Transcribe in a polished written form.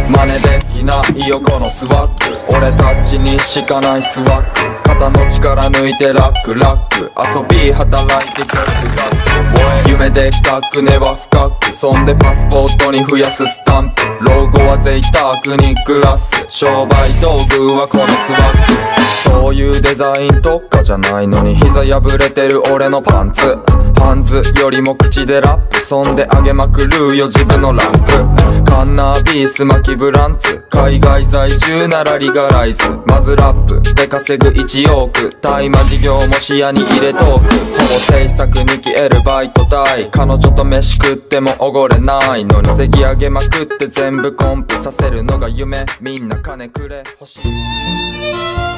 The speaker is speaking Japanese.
真似できないよこのスワッグ、俺たちにしかないスワッグ、肩の力抜いてラックラック、遊び働いてガックガック、夢でっかく根は深く、そんでパスポートに増やすスタンプ、老後は贅沢に暮らす、商売道具はこのスワッグ、そういうデザイン特化じゃないのに膝破れてる俺のパンツ、ハンズよりも口でラップ、そんで上げまくるよ自分のランク、カンナビース巻きブランツ、海外在住ならリガライズ、まずラップで稼ぐ1億、大麻事業も視野に入れとく、ほぼ制作に消えるバイト代、彼女と飯食ってもおごれないのにせぎ上げまくって全部コンプさせるのが夢、みんな金くれ欲しい。